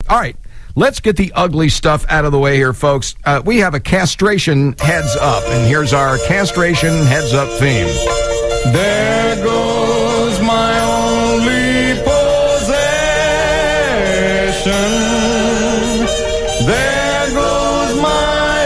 All right. Let's get the ugly stuff out of the way here, folks. We have a castration heads up, and here's our castration heads up theme. There goes my only possession. There goes my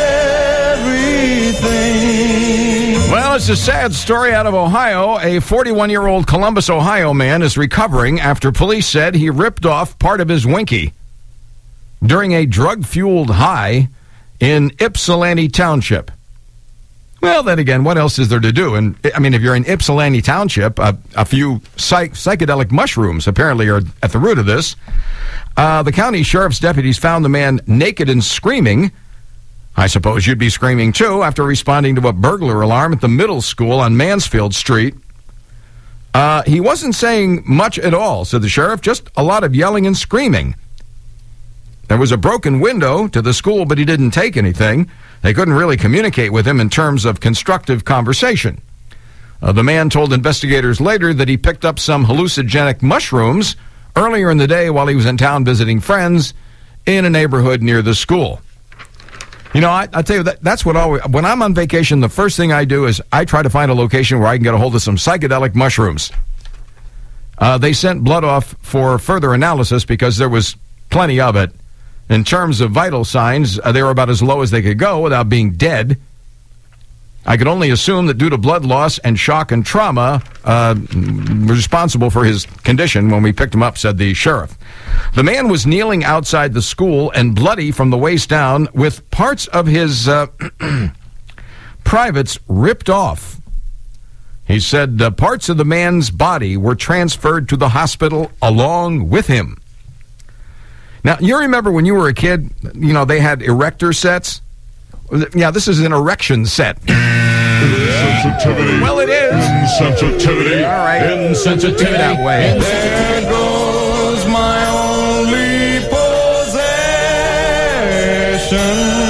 everything. Well, it's a sad story out of Ohio. A 41-year-old Columbus, Ohio man is recovering after police said he ripped off part of his winky during a drug-fueled high in Ypsilanti Township. Well, then again, what else is there to do? And I mean, if you're in Ypsilanti Township, a few psychedelic mushrooms apparently are at the root of this. The county sheriff's deputies found the man naked and screaming. I suppose you'd be screaming too after responding to a burglar alarm at the middle school on Mansfield Street. He wasn't saying much at all, said the sheriff, just a lot of yelling and screaming. There was a broken window to the school, but he didn't take anything. They couldn't really communicate with him in terms of constructive conversation. The man told investigators later that he picked up some hallucinogenic mushrooms earlier in the day while he was in town visiting friends in a neighborhood near the school. You know, I tell you, that's what when I'm on vacation, the first thing I do is I try to find a location where I can get a hold of some psychedelic mushrooms. They sent blood off for further analysis because there was plenty of it. In terms of vital signs, they were about as low as they could go without being dead. I could only assume that due to blood loss and shock and trauma, responsible for his condition when we picked him up, said the sheriff. The man was kneeling outside the school and bloody from the waist down with parts of his privates ripped off. He said parts of the man's body were transferred to the hospital along with him. Now, you remember when you were a kid, you know, they had erector sets? Yeah, this is an erection set. Insensitivity. Well, it is. Insensitivity. All right. Insensitivity. Keep it that way. There goes my only possession.